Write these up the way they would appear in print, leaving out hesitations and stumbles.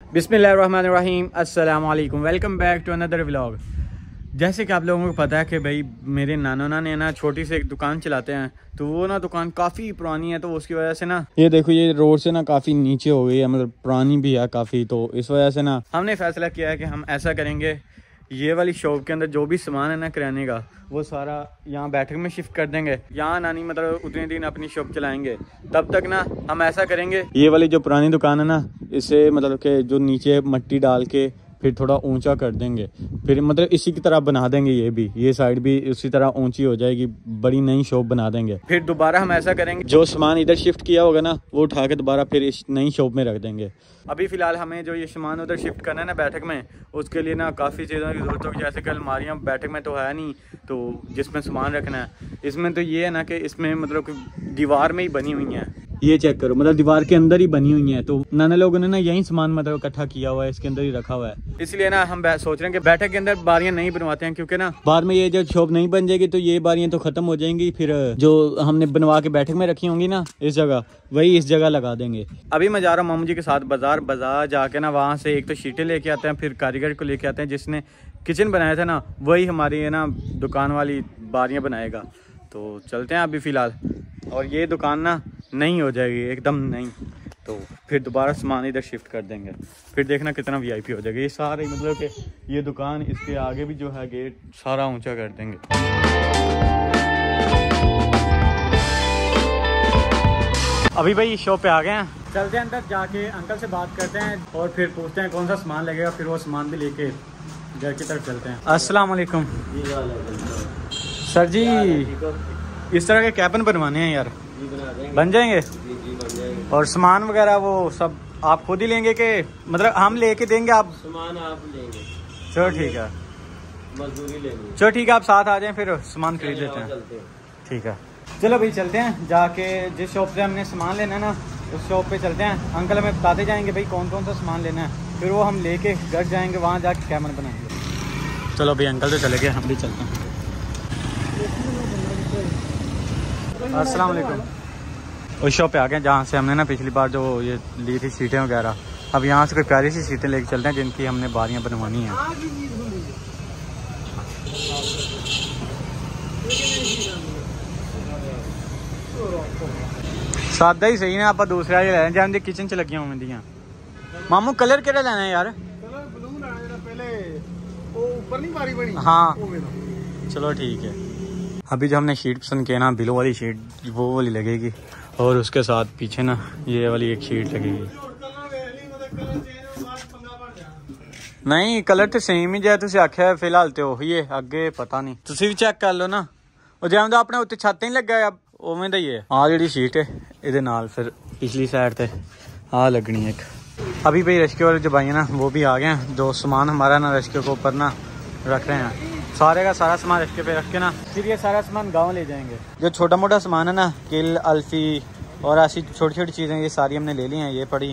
बिस्मिल्लाहिर्रहमानिर्रहीम, अस्सलामु अलैकुम, welcome back to another vlog. जैसे कि आप लोगों को पता है कि भाई मेरे नाना नानी ना छोटी सी एक दुकान चलाते हैं, तो वो ना दुकान काफ़ी पुरानी है, तो उसकी वजह से ना ये देखो ये रोड से ना काफ़ी नीचे हो गई है, मतलब पुरानी भी है काफ़ी। तो इस वजह से ना हमने फ़ैसला किया है कि हम ऐसा करेंगे, ये वाली शॉप के अंदर जो भी सामान है ना किराने का, वो सारा यहाँ बैठक में शिफ्ट कर देंगे। यहाँ नानी मतलब उतने दिन अपनी शॉप चलाएंगे, तब तक ना हम ऐसा करेंगे, ये वाली जो पुरानी दुकान है ना, इसे मतलब कि जो नीचे मिट्टी डाल के फिर थोड़ा ऊंचा कर देंगे, फिर मतलब इसी की तरह बना देंगे, ये साइड भी उसी तरह ऊंची हो जाएगी, बड़ी नई शॉप बना देंगे। फिर दोबारा हम ऐसा करेंगे, जो सामान इधर शिफ्ट किया होगा ना वो उठा के दोबारा फिर इस नई शॉप में रख देंगे। अभी फ़िलहाल हमें जो ये सामान उधर शिफ्ट करना है ना बैठक में, उसके लिए ना काफ़ी चीज़ों की ज़रूरत होगी। जैसे कि अलमारियाँ बैठक में तो है नहीं, तो जिसमें सामान रखना है, इसमें तो ये है ना कि इसमें मतलब कि दीवार में ही बनी हुई हैं, ये चेक करो, मतलब दीवार के अंदर ही बनी हुई है। तो नाना लोगों ने ना यही सामान मतलब इकट्ठा किया हुआ है, इसके अंदर ही रखा हुआ है। इसलिए ना हम सोच रहे हैं कि बैठक के अंदर बारियां नहीं बनवाते हैं, क्योंकि ना बाद में ये जो शॉप नहीं बन जाएगी तो ये बारियां तो खत्म हो जाएंगी, फिर जो हमने बनवा के बैठक में रखी होंगी ना इस जगह, वही इस जगह लगा देंगे। अभी मैं जा रहा हूँ मामू जी के साथ बाजार जाके ना, वहाँ से एक तो शीटें लेके आते हैं, फिर कारीगर को लेके आते हैं जिसने किचन बनाया था ना, वही हमारी है ना दुकान वाली बारियां बनाएगा। तो चलते हैं अभी फ़िलहाल, और ये दुकान ना नहीं हो जाएगी एकदम नहीं, तो फिर दोबारा सामान इधर शिफ्ट कर देंगे, फिर देखना कितना वीआईपी हो जाएगा। ये सारे मतलब कि ये दुकान, इसके आगे भी जो है गेट सारा ऊंचा कर देंगे। अभी भाई शॉप पे आ गए हैं, चलते हैं अंदर, जाके अंकल से बात करते हैं और फिर पूछते हैं कौन सा सामान लगेगा, फिर वो सामान भी लेके घर की तरफ चलते हैं। अस्सलाम वालेकुम सर जी, इस तरह के कैबिन बनवाने हैं यार, बन जाएंगे? और सामान वगैरह वो सब आप खुद ही लेंगे कि मतलब हम लेके देंगे? आप सामान आप लेंगे? चलो ठीक है, मजदूरी लेंगे। चलो ठीक है, आप साथ आ जाएं, फिर सामान खरीद लेते हैं। ठीक है चलो भाई चलते हैं, जाके जिस शॉप से हमने सामान लेना है ना उस शॉप पे चलते हैं। अंकल हमें बताते जाएंगे भाई कौन कौन सा सामान लेना है, फिर वो हम लेके घर जाएंगे, वहाँ जाके कैमरा बनाएंगे। चलो भाई अंकल तो चले गए, हम भी चलते हैं। अस्सलाम वालेकुम। उस शॉप पे आ गए जहाँ से हमने ना पिछली बार जो ये ली थी सीटें वगैरह, अब यहाँ से कोई प्यारी सी सीटें लेके चलते हैं जिनकी हमने बारियाँ बनवानी हैं। सादा ही सही ने, आप दूसरा ही लेना जहाँ किचन च लगियां होंदियां। मामू कलर केड़ा लेना है यार? हाँ चलो ठीक है। अभी जो हमने शीट पसंद किया ना, बिलो वाली शीट, वो वाली लगेगी, और उसके साथ पीछे ना ये वाली एक शीट लगेगी। नहीं कलर तो सेम ही, जै तुसीं आख्या फिलहाल तो ਉਹੀ है, अगे पता नहीं, तुसीं भी चेक कर लो ना। और जिवें दा अपने उत्ते छत नहीं लगा है उवें दा ही है। आ जिहड़ी शीट है इहदे नाल फिर पिछली साइड ते आ लगनी है एक। अभी भाई रेस्क्यू वाले जो भाई है ना वो भी आ गए हैं, जो सामान हमारा ना रेस्क्यू के ऊपर ना रख रहे हैं, सारे का सारा सामान रेस्क्यू पे रख के ना फिर ये सारा सामान गाँव ले जाएंगे। जो छोटा मोटा सामान है ना, किल अल्फी और ऐसी छोटी छोटी चीज़ें, ये सारी हमने ले ली हैं, ये पड़ी।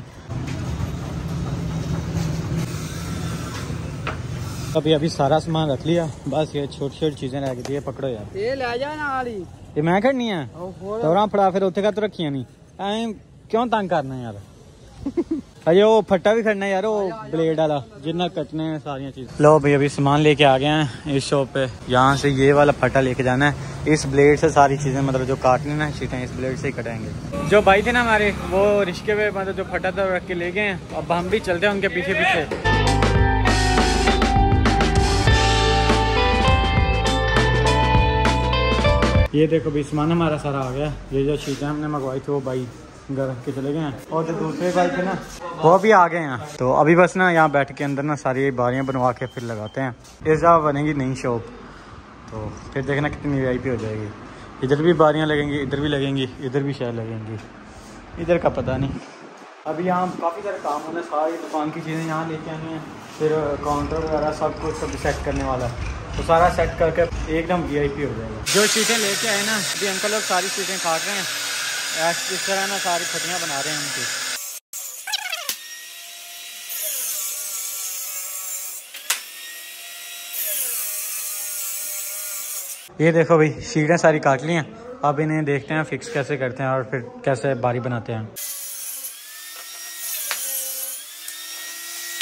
अभी सारा सामान रख लिया, बस ये छोटी छोटी चीज़ें रह गई, ये पकड़ो यार, ये ले जा ना, ये मैं खड़नी है तो फड़ा, फिर उत्थे का तो रखिया नहीं, ऐ क्यों तंग करना यार। अरे वो फट्टा भी खड़ना यार, वो ब्लेड वाला जिन्ना कटने सारी चीज़। लो भाई अभी सामान लेके आ गए हैं इस शॉप पे, यहाँ से ये वाला फट्टा लेके जाना है, इस ब्लेड से सारी चीज़ें मतलब जो काटने ना शीटें इस ब्लेड से ही कटाएंगे। जो भाई थे ना हमारे, वो रिश्के पे मतलब जो फट्टा था रख के ले गए हैं, अब हम भी चलते हैं उनके पीछे पीछे। ये देखो भाई सामान हमारा सारा आ गया, ये जो शीटें हमने मंगवाई थी वो भाई घर रख के चले गए हैं, और जो दूसरे भाई थे ना वो भी आ गए हैं। तो अभी बस ना यहाँ बैठ के अंदर ना सारी बारियाँ बनवा के फिर लगाते हैं, इस जगह बनेगी नई शॉप, तो फिर देखना कितनी वीआईपी हो जाएगी। इधर भी बारियाँ लगेंगी, इधर भी लगेंगी, इधर भी शायद लगेंगी, इधर का पता नहीं। अभी यहाँ काफ़ी सारे काम होने, सारी दुकान की चीज़ें यहाँ लेके आनी है, फिर काउंटर वगैरह सब कुछ सब सेट करने वाला है, तो सारा सेट करके एकदम वीआईपी हो जाएगा। जो चीज़ें लेके आए ना, अभी अंकल लोग सारी चीज़ें काट रहे हैं, इस तरह ना सारी फटियाँ बना रहे हैं उनकी। ये देखो भाई शीटें सारी काट ली हैं, अब इन्हें देखते हैं फिक्स कैसे करते हैं और फिर कैसे बारी बनाते हैं।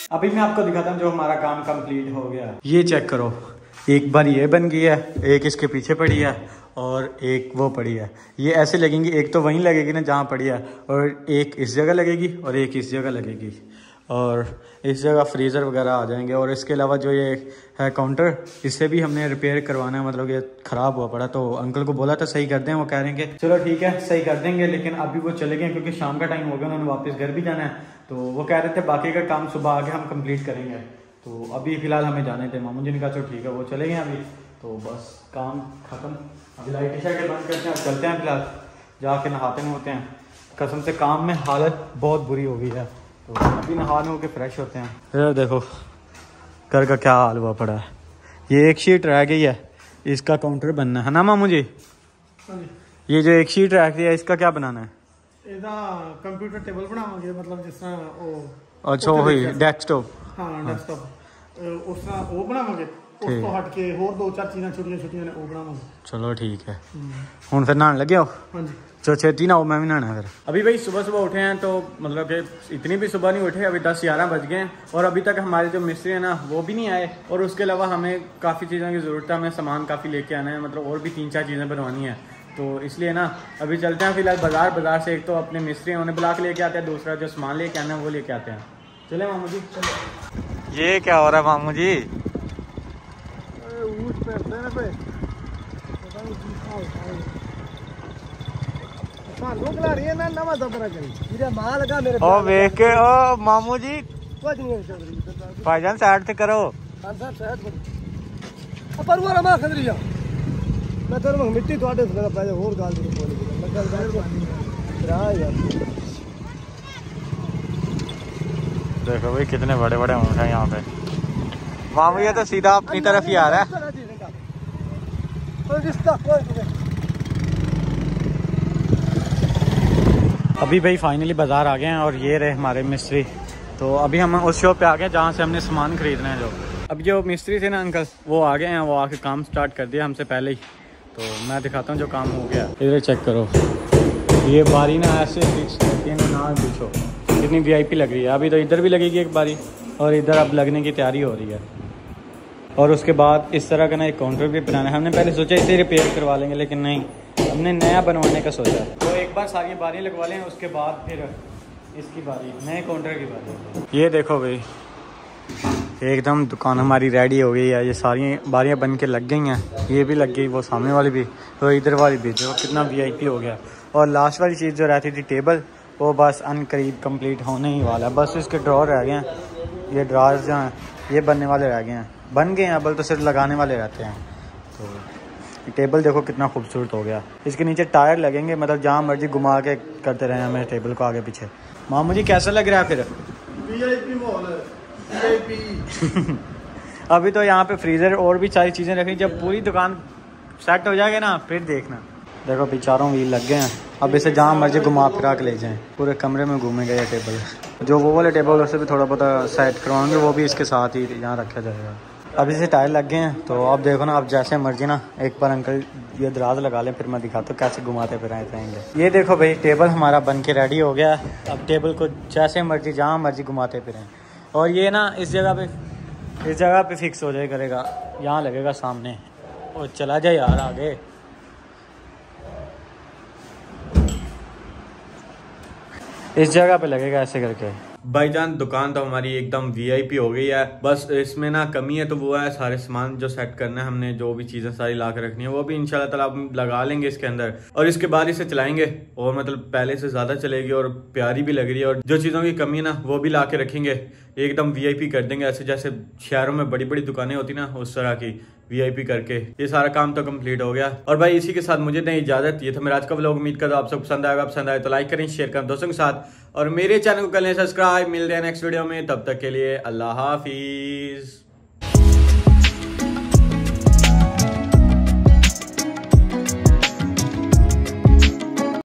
अभी मैं आपको दिखाता हूँ जो हमारा काम कंप्लीट हो गया। ये चेक करो, एक बार ये बन गई है, एक इसके पीछे पड़ी है और एक वो पड़ी है। ये ऐसे लगेंगी, एक तो वहीं लगेगी ना जहाँ पड़ी है, और एक इस जगह लगेगी और एक इस जगह लगेगी, और इस जगह फ्रीज़र वगैरह आ जाएंगे। और इसके अलावा जो ये है काउंटर, इसे भी हमने रिपेयर करवाना है, मतलब ये ख़राब हुआ पड़ा, तो अंकल को बोला था सही कर दें। वो कह रहे हैं कि चलो ठीक है सही कर देंगे, लेकिन अभी वो चले गए क्योंकि शाम का टाइम हो गया, उन्होंने वापस घर भी जाना है। तो वो कह रहे थे बाकी का काम सुबह आके हम कंप्लीट करेंगे। तो अभी फ़िलहाल हमें जाने थे, मामू जी ने कहा चलो ठीक है, वो चले गए अभी। तो बस काम ख़त्म, अभी लाइट इशा के बंद करते हैं और चलते हैं। फिलहाल जाके नहाते होते हैं। कसम से काम में हालत बहुत बुरी हो गई है, तो अभी नहा हो के फ्रेश होते हैं। इधर देखो घर का क्या हाल हुआ पड़ा है। ये एक शीट रह गई है, इसका काउंटर बनना है ना मामू जी? ये जो एक शीट रह गई है, इसका क्या बनाना है? कंप्यूटर टेबल बनावांगे, मतलब जिस तरह अच्छा वही डेस्कटॉप। हाँ डेस्कटॉप उस तरह वो बनावांगे। उस तो हट के होर दो चार चीज़ां छोटियां ने वो बनावांगे। चलो ठीक है, हुन फिर नहाने लगे हो? हाँ जी चलो छेती ना हो, मैं भी नहाना फिर। अभी भाई सुबह सुबह उठे हैं, तो मतलब कि इतनी भी सुबह नहीं उठे, अभी 10-11 बज गए हैं और अभी तक हमारे जो मिस्त्री हैं ना वो भी नहीं आए। और उसके अलावा हमें काफ़ी चीज़ों की ज़रूरत है, हमें सामान काफ़ी लेके आना है, मतलब और भी 3-4 चीज़ें बनवानी है। तो इसलिए ना अभी चलते हैं फिलहाल बाज़ार से। एक तो अपने मिस्त्री हैं उन्हें बुला के लेके आते हैं, दूसरा जो सामान लेके आना है वो लेके आते हैं। चले मामू जी चलो। ये क्या हो रहा है मामू जी? ओ वेख के ओ मामू जी भाईजान साइड से करो। मिट्टी देखो भाई कितने बड़े बड़े ऊँट हैं यहाँ पे। मामू ये तो सीधा अपनी तरफ ही आ रहा है। अभी भाई फाइनली बाज़ार आ गए हैं और ये रहे हमारे मिस्त्री। तो अभी हम उस शॉप पे आ गए जहाँ से हमने सामान खरीदना है। जो अभी जो मिस्त्री थे ना अंकल वो आ गए हैं, वो आके काम स्टार्ट कर दिया हमसे पहले ही। तो मैं दिखाता हूँ जो काम हो गया। इधर चेक करो, ये बारी ना ऐसे फिक्स करती है ना, पूछो कितनी VIP लग रही है। अभी तो इधर भी लगेगी एक बारी और इधर अब लगने की तैयारी हो रही है। और उसके बाद इस तरह का ना एक काउंटर भी बनाना है। हमने पहले सोचा इसे रिपेयर करवा लेंगे, लेकिन नहीं, हमने नया बनवाने का सोचा। तो एक बार सारी बारियाँ लगवा लें, उसके बाद फिर इसकी बारी, नए काउंटर की बारी। ये देखो भाई एकदम दुकान हमारी रेडी हो गई है। ये सारी बारियाँ बन के लग गई हैं, ये भी लग गई, वो सामने वाली भी, तो इधर वाली भी। देखो कितना VIP हो गया। और लास्ट वाली चीज़ जो रहती थी टेबल, वो बस अनकरीब कंप्लीट होने ही वाला है। बस इसके ड्रॉर रह गए हैं, ये ड्रॉर्स जो हैं ये बनने वाले रह गए हैं, बन गए हैं, अब तो सिर्फ लगाने वाले रहते हैं। तो टेबल देखो कितना खूबसूरत हो गया। इसके नीचे टायर लगेंगे, मतलब जहाँ मर्जी घुमा के करते रहे हमें टेबल को आगे पीछे। मामू जी कैसा लग रहा है फिर? VIP माहौल है, VIP। अभी तो यहाँ पे फ्रीज़र और भी सारी चीज़ें रखी, जब पूरी दुकान सेट हो जाएगा ना फिर देखना। देखो अभी चारों व्हील लग गए हैं, अब इसे जहाँ मर्जी घुमा फिरा के ले जाएं, पूरे कमरे में घूमेगा ये टेबल। जो वो वाले टेबल उससे भी थोड़ा बहुत सेट करवाएंगे, वो भी इसके साथ ही यहाँ रखा जाएगा। अभी से टायर लग गए हैं, तो अब देखो ना, अब जैसे मर्जी ना, एक बार अंकल ये दराज लगा लें, फिर मैं दिखाता हूँ कैसे घुमाते फिर रहेंगे। ये देखो भाई टेबल हमारा बन के रेडी हो गया। अब टेबल को जैसे मर्जी जहाँ मर्जी घुमाते फिरें। और ये ना इस जगह पे फिक्स हो जाए करेगा, यहाँ लगेगा सामने। और चला जाए यार आगे। इस जगह पे लगेगा ऐसे करके। भाईजान दुकान तो हमारी एकदम VIP हो गई है। बस इसमें ना कमी है तो वो है सारे सामान जो सेट करना है हमने, जो भी चीज़ें सारी ला के रखनी है वो भी इंशाल्लाह ताला हम लगा लेंगे इसके अंदर। और इसके बाद इसे चलाएंगे और मतलब पहले से ज़्यादा चलेगी और प्यारी भी लग रही है। और जो चीज़ों की कमी है ना वो भी ला के रखेंगे, एकदम VIP कर देंगे, ऐसे जैसे शहरों में बड़ी बड़ी दुकानें होती ना उस तरह की VIP करके। ये सारा काम तो कंप्लीट हो गया। और भाई इसी के साथ मुझे दें इजाजत। ये था मेरा आज का व्लॉग। उम्मीद करता हूं आप सब पसंद आएगा। पसंद आए तो लाइक करें, शेयर करें दोस्तों के साथ, और मेरे चैनल को कर लें सब्सक्राइब। मिलते हैं नेक्स्ट वीडियो में, तब तक के लिए अल्लाह हाफिज।